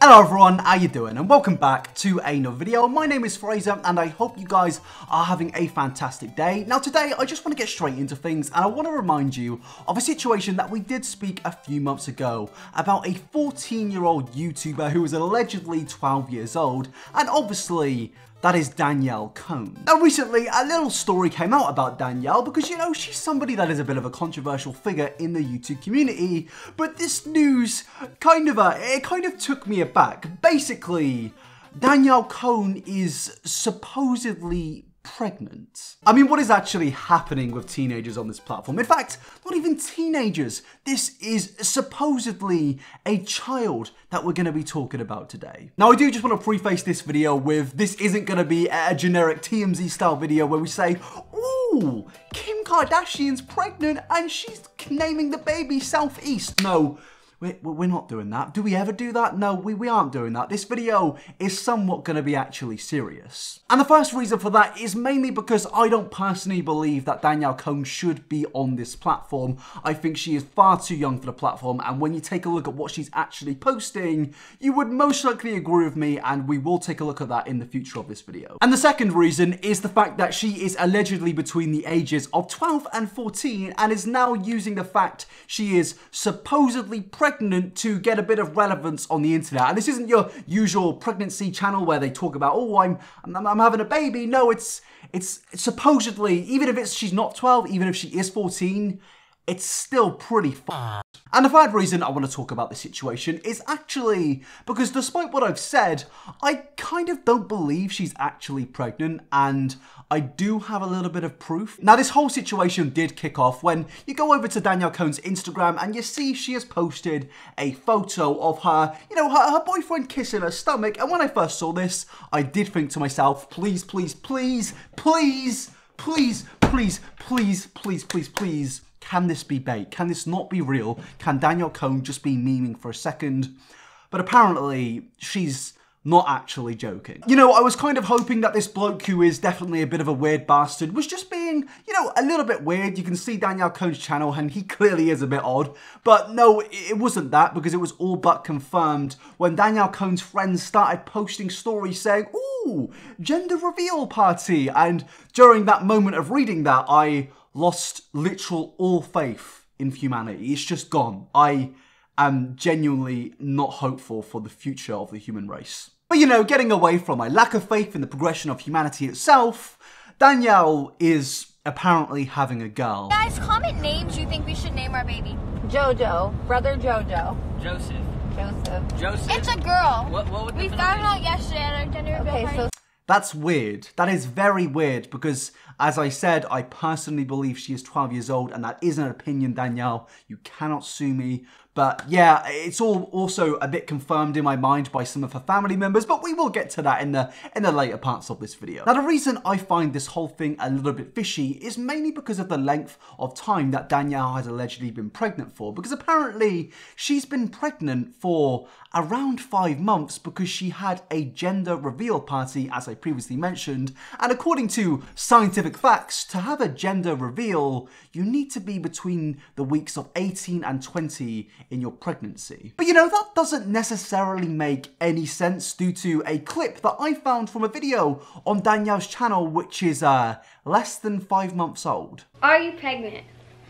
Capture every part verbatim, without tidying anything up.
Hello everyone, how you doing? And welcome back to another video. My name is Fraser and I hope you guys are having a fantastic day. Now today I just want to get straight into things and I want to remind you of a situation that we did speak a few months ago about a fourteen year old YouTuber who was allegedly twelve years old, and obviously that is Danielle Cohn. Now recently, a little story came out about Danielle because, you know, she's somebody that is a bit of a controversial figure in the YouTube community, but this news kind of, uh, it kind of took me aback. Basically, Danielle Cohn is supposedly pregnant. I mean, what is actually happening with teenagers on this platform? In fact, not even teenagers. This is supposedly a child that we're going to be talking about today. Now, I do just want to preface this video with this isn't going to be a generic T M Z style video where we say, ooh, Kim Kardashian's pregnant and she's naming the baby Southeast. No. We're not doing that. Do we ever do that? No, we, we aren't doing that. This video is somewhat going to be actually serious. And the first reason for that is mainly because I don't personally believe that Danielle Cohn should be on this platform. I think she is far too young for the platform, and when you take a look at what she's actually posting, you would most likely agree with me, and we will take a look at that in the future of this video. And the second reason is the fact that she is allegedly between the ages of twelve and fourteen and is now using the fact she is supposedly pregnant to get a bit of relevance on the internet. And this isn't your usual pregnancy channel where they talk about, oh, I'm, I'm, I'm having a baby. No, it's, it's supposedly, even if it's she's not twelve, even if she is fourteen, it's still pretty fun. And the third reason I want to talk about this situation is actually because despite what I've said, I kind of don't believe she's actually pregnant, and I do have a little bit of proof. Now, this whole situation did kick off when you go over to Danielle Cohn's Instagram and you see she has posted a photo of her, you know, her, her boyfriend kissing her stomach. And when I first saw this, I did think to myself, please, please, please, please, please, please, please, please, please, please, can this be bait? Can this not be real? Can Danielle Cohn just be memeing for a second? But apparently, she's not actually joking. You know, I was kind of hoping that this bloke, who is definitely a bit of a weird bastard, was just being, you know, a little bit weird. You can see Danielle Cohn's channel and he clearly is a bit odd. But no, it wasn't that, because it was all but confirmed when Danielle Cohn's friends started posting stories saying, ooh, gender reveal party. And during that moment of reading that, I lost literal all faith in humanity. It's just gone. I am genuinely not hopeful for the future of the human race. But you know, getting away from my lack of faith in the progression of humanity itself, Danielle is apparently having a girl. Guys, comment names you think we should name our baby. Jojo. Brother Jojo. Joseph. Joseph. Joseph. It's a girl. What, what would we the found out yesterday at our gender reveal Okay, party. so That's weird. That is very weird because, as I said, I personally believe she is twelve years old, and that is an opinion, Danielle. You cannot sue me. But yeah, it's all also a bit confirmed in my mind by some of her family members, but we will get to that in the in the later parts of this video. Now, the reason I find this whole thing a little bit fishy is mainly because of the length of time that Danielle has allegedly been pregnant for, because apparently she's been pregnant for around five months because she had a gender reveal party, as I previously mentioned, and according to scientific facts, to have a gender reveal, you need to be between the weeks of eighteen and twenty in your pregnancy. But you know, that doesn't necessarily make any sense due to a clip that I found from a video on Danielle's channel, which is uh, less than five months old. Are you pregnant?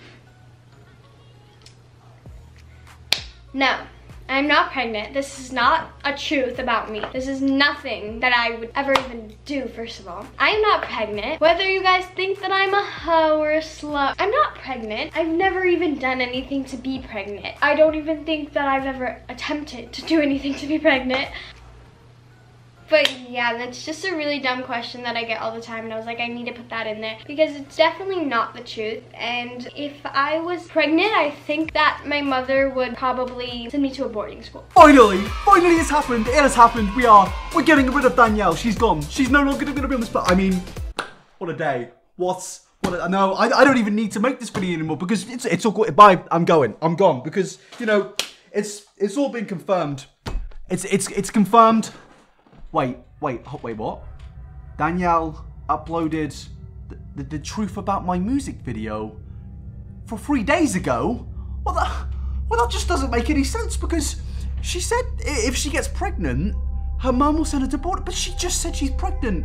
No, I'm not pregnant. This is not a truth about me. This is nothing that I would ever even do, first of all. I am not pregnant. Whether you guys think that I'm a hoe or a slut, I'm not pregnant. I've never even done anything to be pregnant. I don't even think that I've ever attempted to do anything to be pregnant. But yeah, that's just a really dumb question that I get all the time, and I was like, I need to put that in there because it's definitely not the truth. And if I was pregnant, I think that my mother would probably send me to a boarding school. Finally, finally it's happened, it has happened, we are, we're getting rid of Danielle, she's gone, she's no longer going to be on this, but I mean, what a day, what's, what a, no, I, I don't even need to make this video anymore because it's, it's all good, bye, I'm going, I'm gone, because, you know, it's, it's all been confirmed, it's, it's, it's confirmed. Wait, wait, wait, what? Danielle uploaded the, the, the truth about my music video for three days ago? Well, that, well, that just doesn't make any sense because She said if she gets pregnant, her mum will send her to board, but she just said she's pregnant.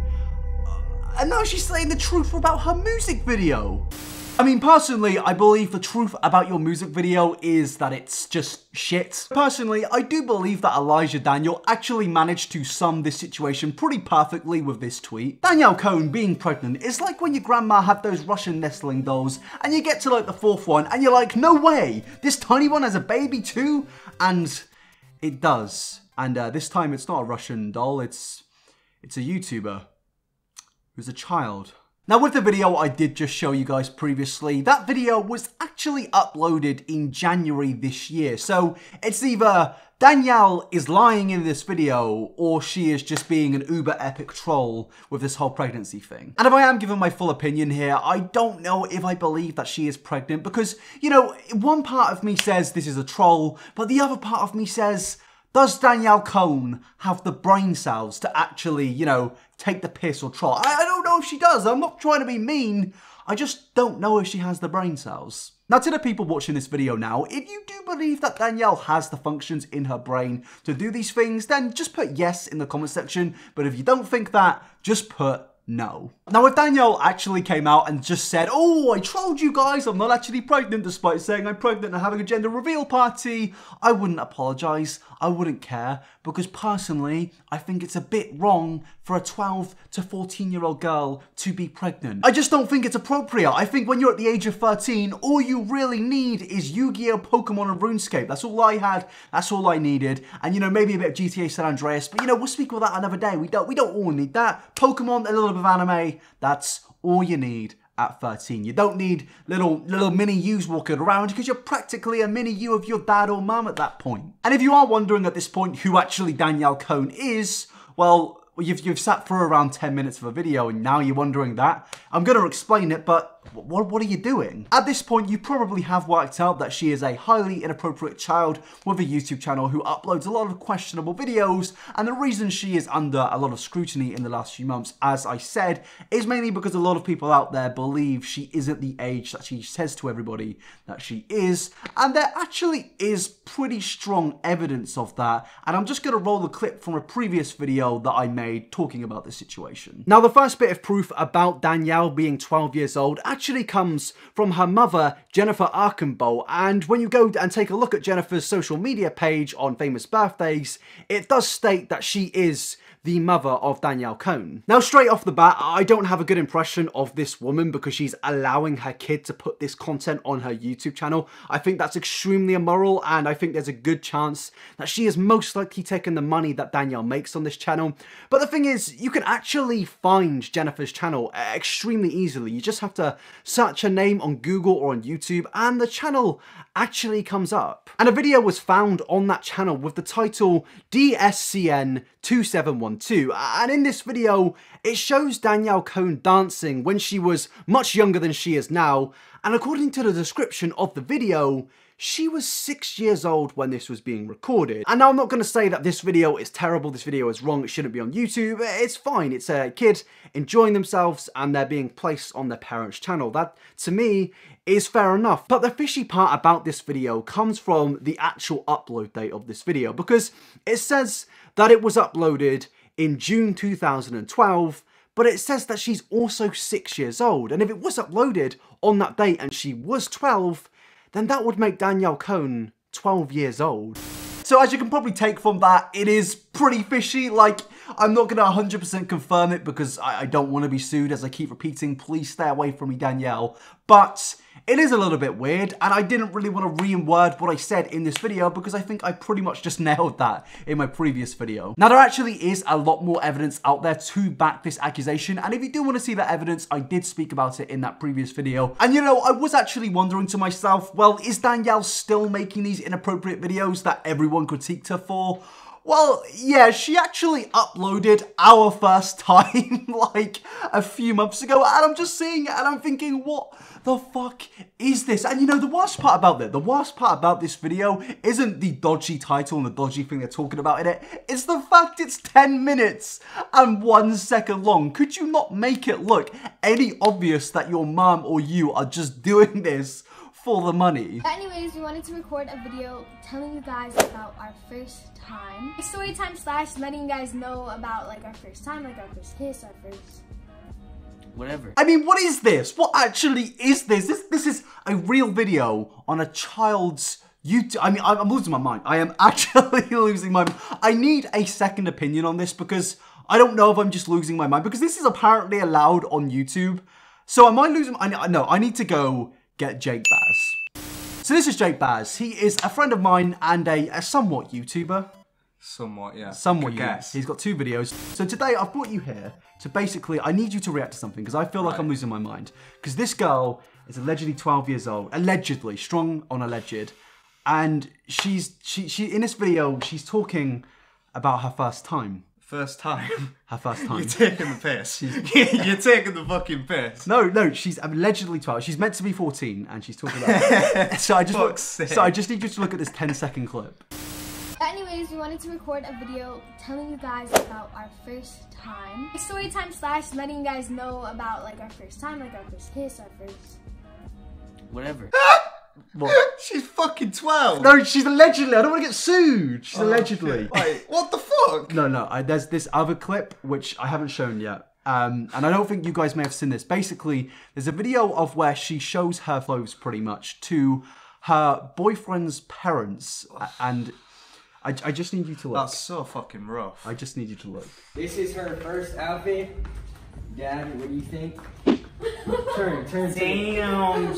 And now she's saying the truth about her music video. I mean, personally, I believe the truth about your music video is that it's just shit. Personally, I do believe that Elijah Daniel actually managed to sum this situation pretty perfectly with this tweet. Danielle Cohn being pregnant is like when your grandma had those Russian nestling dolls and you get to like the fourth one and you're like, no way, this tiny one has a baby too? And it does. And uh, this time it's not a Russian doll, it's, it's a YouTuber who's a child. Now with the video I did just show you guys previously, that video was actually uploaded in January this year. So it's either Danielle is lying in this video or she is just being an uber epic troll with this whole pregnancy thing. And if I am giving my full opinion here, I don't know if I believe that she is pregnant because, you know, one part of me says this is a troll, but the other part of me says, does Danielle Cohn have the brain cells to actually, you know, take the piss or troll? I, I don't know if she does. I'm not trying to be mean. I just don't know if she has the brain cells. Now, to the people watching this video now, if you do believe that Danielle has the functions in her brain to do these things, then just put yes in the comment section. But if you don't think that, just put no. Now, if Danielle actually came out and just said, oh, I trolled you guys, I'm not actually pregnant, despite saying I'm pregnant and having a gender reveal party, I wouldn't apologise, I wouldn't care, because personally, I think it's a bit wrong for a twelve to fourteen year old girl to be pregnant. I just don't think it's appropriate. I think when you're at the age of thirteen, all you really need is Yu-Gi-Oh, Pokemon and RuneScape. That's all I had, that's all I needed, and you know, maybe a bit of G T A San Andreas, but you know, we'll speak about that another day. We don't, we don't all need that. Pokemon, a little bit of anime, that's all you need at thirteen. You don't need little little mini yous walking around because you're practically a mini you of your dad or mum at that point. And if you are wondering at this point who actually Danielle Cohn is, well, you've, you've sat for around ten minutes of a video and now you're wondering that. I'm going to explain it, but what, what are you doing? At this point, you probably have worked out that she is a highly inappropriate child with a YouTube channel who uploads a lot of questionable videos, and the reason she is under a lot of scrutiny in the last few months, as I said, is mainly because a lot of people out there believe she isn't the age that she says to everybody that she is, and there actually is pretty strong evidence of that, and I'm just going to roll the clip from a previous video that I made talking about this situation. Now, the first bit of proof about Danielle being twelve years old actually comes from her mother, Jennifer Archambault, and when you go and take a look at Jennifer's social media page on famous birthdays, it does state that she is the mother of Danielle Cohn. Now, straight off the bat, I don't have a good impression of this woman because she's allowing her kid to put this content on her YouTube channel. I think that's extremely immoral, and I think there's a good chance that she is most likely taking the money that Danielle makes on this channel. But the thing is, you can actually find Jennifer's channel extremely easily. You just have to search her name on Google or on YouTube, and the channel actually comes up. And a video was found on that channel with the title D S C N two seven one two, and in this video it shows Danielle Cohn dancing when she was much younger than she is now, and according to the description of the video, she was six years old when this was being recorded. And now I'm not going to say that this video is terrible, this video is wrong, it shouldn't be on YouTube. It's fine, it's a kid enjoying themselves and they're being placed on their parents' channel. That, to me, is fair enough. But the fishy part about this video comes from the actual upload date of this video, because it says that it was uploaded in June two thousand twelve, but it says that she's also six years old. And if it was uploaded on that date and she was twelve, then that would make Danielle Cohn twelve years old. So as you can probably take from that, it is pretty fishy. Like, I'm not going to one hundred percent confirm it because I, I don't want to be sued, as I keep repeating, please stay away from me, Danielle. But it is a little bit weird, and I didn't really want to re-word what I said in this video because I think I pretty much just nailed that in my previous video. Now, there actually is a lot more evidence out there to back this accusation, and if you do want to see that evidence, I did speak about it in that previous video. And you know, I was actually wondering to myself, well, is Danielle still making these inappropriate videos that everyone critiqued her for? Well, yeah, she actually uploaded Our First Time like a few months ago, and I'm just seeing it and I'm thinking, what the fuck is this? And you know, the worst part about it, the worst part about this video isn't the dodgy title and the dodgy thing they're talking about in it, it's the fact it's ten minutes and one second long. Could you not make it look any obvious that your mum or you are just doing this for the money. But anyways, we wanted to record a video telling you guys about our first time. Story time slash letting you guys know about like our first time, like our first kiss, our first... whatever. I mean, what is this? What actually is this? This this is a real video on a child's YouTube. I mean, I'm, I'm losing my mind. I am actually losing my mind. I need a second opinion on this because I don't know if I'm just losing my mind because this is apparently allowed on YouTube. So am I losing? I no. I need to go get Jake Baz. So this is Jake Baz. He is a friend of mine and a, a somewhat YouTuber. Somewhat, yeah. Somewhat, Good yes. guess. He's got two videos. So today I've brought you here to basically, I need you to react to something because I feel like Right. I'm losing my mind. Because this girl is allegedly twelve years old, allegedly, strong on alleged. And she's, she, she, in this video, she's talking about her first time. First time. Her first time. You're taking the piss. You're taking the fucking piss. No, no, she's allegedly twelve. She's meant to be fourteen and she's talking about So I just, Fuck's sake. so I just need you to look at this ten second clip. But anyways, we wanted to record a video telling you guys about our first time. Story time slash letting you guys know about like our first time, like our first kiss, our first... Whatever. What? She's fucking twelve. No, she's allegedly. I don't want to get sued. She's allegedly. Wait, what the fuck? No, no. I, there's this other clip which I haven't shown yet, um, and I don't think you guys may have seen this. Basically, there's a video of where she shows her clothes pretty much to her boyfriend's parents, a- and I, I just need you to look. That's so fucking rough. I just need you to look. This is her first outfit. Dad, what do you think? Turn, turn, Damn.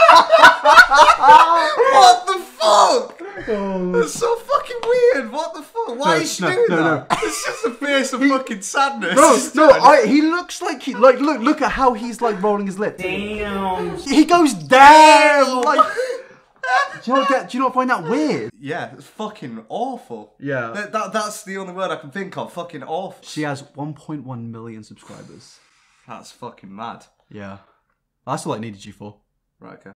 What the fuck? That's so fucking weird. What the fuck? Why No, is she no, doing no, that? It's just a face of fucking sadness. No, no. I, he looks like he like look look at how he's like rolling his lips. Damn. He goes damn. Like, do you not get? Do you not find that weird? Yeah, it's fucking awful. Yeah. That, that, that's the only word I can think of. Fucking awful. She has one point one million subscribers. That's fucking mad. Yeah. That's all I needed you for. Right, okay.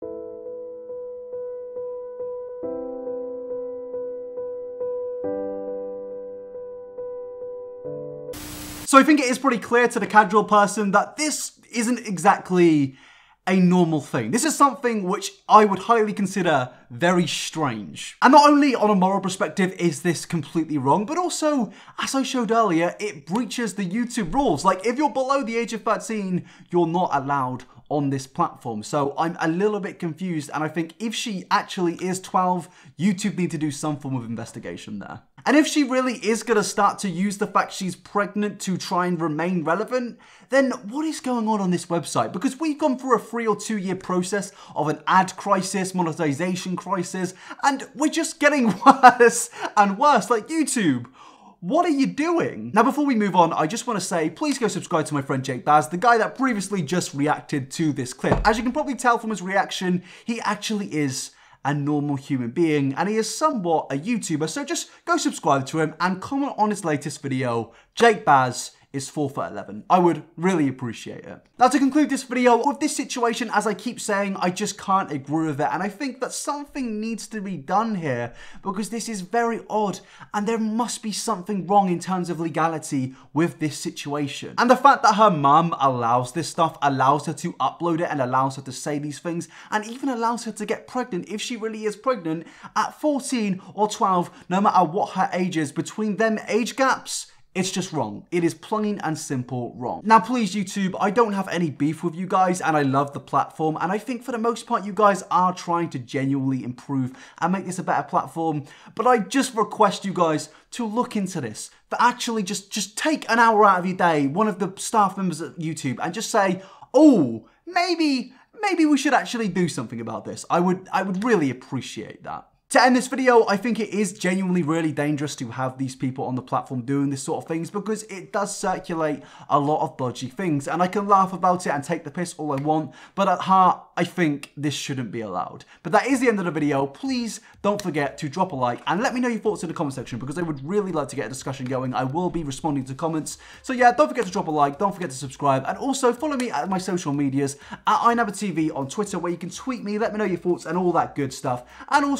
So I think it is pretty clear to the casual person that this isn't exactly a normal thing. This is something which I would highly consider very strange. And not only on a moral perspective is this completely wrong, but also, as I showed earlier, it breaches the YouTube rules. Like, if you're below the age of thirteen, you're not allowed on this platform. So I'm a little bit confused, and I think if she actually is twelve, YouTube need to do some form of investigation there. And if she really is going to start to use the fact she's pregnant to try and remain relevant, then what is going on on this website? Because we've gone through a three or two year process of an ad crisis, monetization crisis, and we're just getting worse and worse. Like, YouTube, what are you doing? Now, before we move on, I just want to say, please go subscribe to my friend Jake Baz, the guy that previously just reacted to this clip. As you can probably tell from his reaction, he actually is a normal human being, and he is somewhat a YouTuber, so just go subscribe to him and comment on his latest video. Jake Baz is four foot eleven. I would really appreciate it. Now, to conclude this video, with this situation, as I keep saying, I just can't agree with it, and I think that something needs to be done here because this is very odd, and there must be something wrong in terms of legality with this situation. And the fact that her mum allows this stuff, allows her to upload it, and allows her to say these things, and even allows her to get pregnant if she really is pregnant at fourteen or twelve, no matter what her age is, between them age gaps, it's just wrong. It is plain and simple wrong. Now, please, YouTube, I don't have any beef with you guys, and I love the platform, and I think for the most part, you guys are trying to genuinely improve and make this a better platform, but I just request you guys to look into this, for actually just, just take an hour out of your day, one of the staff members at YouTube, and just say, oh, maybe, maybe we should actually do something about this. I would, I would really appreciate that. To end this video, I think it is genuinely really dangerous to have these people on the platform doing this sort of things because it does circulate a lot of dodgy things, and I can laugh about it and take the piss all I want, but at heart, I think this shouldn't be allowed. But that is the end of the video. Please don't forget to drop a like and let me know your thoughts in the comment section because I would really like to get a discussion going. I will be responding to comments. So yeah, don't forget to drop a like, don't forget to subscribe, and also follow me at my social medias at iNabaTV on Twitter, where you can tweet me, let me know your thoughts and all that good stuff. And also,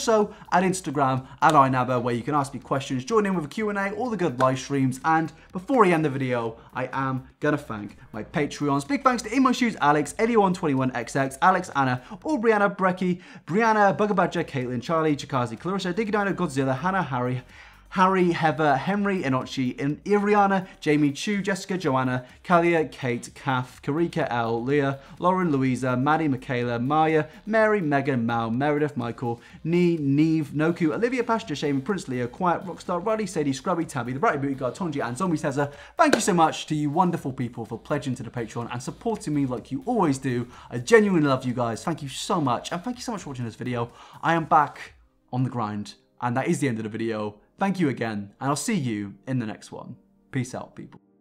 at Instagram at iNabba, where you can ask me questions, join in with a Q and A, all the good live streams. And before I end the video, I am gonna thank my Patreons. Big thanks to In My Shoes Alex, eight one two one X X, Alex, Anna, Aubriana, Brecky, Brianna, Bugger Badger, Caitlin, Charlie, Chikazi, Clarissa, Digidino, Godzilla, Hannah, Harry, Harry, Heather, Henry, Inochi, Iriana, Jamie, Chu, Jessica, Joanna, Kalia, Kate, Kath, Karika, L, Leah, Lauren, Louisa, Maddie, Michaela, Maya, Mary, Megan, Mal, Meredith, Michael, Nee, Neve, Noku, Olivia, Pastor, Shame, Prince Leo, Quiet, Rockstar, Riley, Sadie, Scrubby, Tabby, The Bright Booty Guard, Tonji, and Zombie Cesar. Thank you so much to you wonderful people for pledging to the Patreon and supporting me like you always do. I genuinely love you guys. Thank you so much. And thank you so much for watching this video. I am back on the grind. And that is the end of the video. Thank you again, and I'll see you in the next one. Peace out, people.